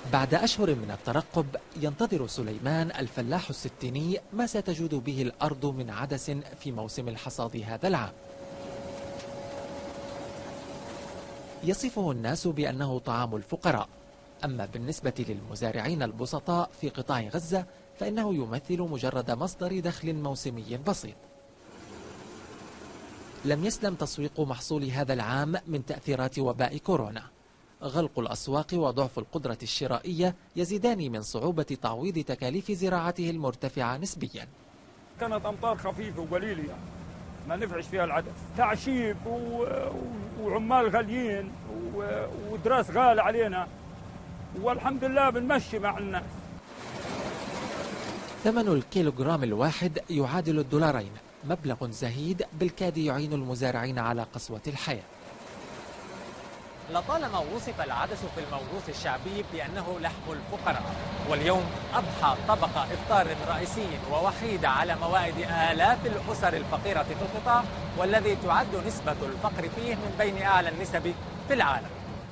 بعد أشهر من الترقب ينتظر سليمان الفلاح الستيني ما ستجود به الأرض من عدس في موسم الحصاد هذا العام. يصفه الناس بأنه طعام الفقراء، أما بالنسبة للمزارعين البسطاء في قطاع غزة فإنه يمثل مجرد مصدر دخل موسمي بسيط. لم يسلم تسويق محصول هذا العام من تأثيرات وباء كورونا. غلق الأسواق وضعف القدرة الشرائية يزيدان من صعوبة تعويض تكاليف زراعته المرتفعة نسبيا. كانت أمطار خفيفة وقليلة يعني ما نفعش فيها العدس، تعشيب وعمال غاليين ودراس غالي علينا، والحمد لله بنمشي مع الناس. ثمن الكيلوغرام الواحد يعادل $2، مبلغ زهيد بالكاد يعين المزارعين على قسوة الحياة. لطالما وصف العدس في الموروث الشعبي بأنه لحم الفقراء، واليوم أضحى طبق إفطار رئيسي ووحيد على موائد آلاف الأسر الفقيرة في القطاع، والذي تعد نسبة الفقر فيه من بين أعلى النسب في العالم.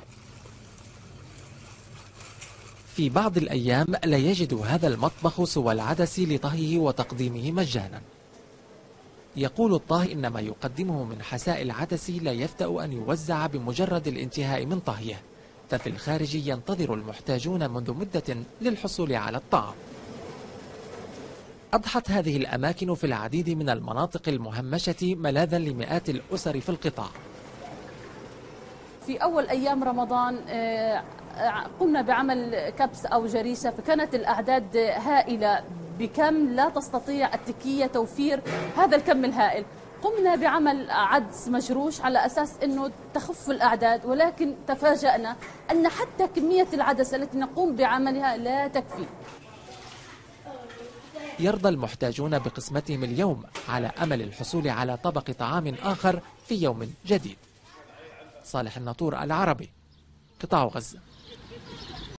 في بعض الأيام لا يجد هذا المطبخ سوى العدس لطهيه وتقديمه مجانا. يقول الطاهي إن ما يقدمه من حساء العدس لا يفتأ أن يوزع بمجرد الانتهاء من طهيه، ففي الخارج ينتظر المحتاجون منذ مدة للحصول على الطعام. أضحت هذه الأماكن في العديد من المناطق المهمشة ملاذا لمئات الأسر في القطاع. في أول أيام رمضان قمنا بعمل كبس أو جريشة، فكانت الأعداد هائلة بكم لا تستطيع التكية توفير هذا الكم الهائل. قمنا بعمل عدس مجروش على أساس أنه تخف الأعداد، ولكن تفاجأنا أن حتى كمية العدس التي نقوم بعملها لا تكفي. يرضى المحتاجون بقسمتهم اليوم على أمل الحصول على طبق طعام آخر في يوم جديد. صالح الناطور، العربي، قطاع غزة.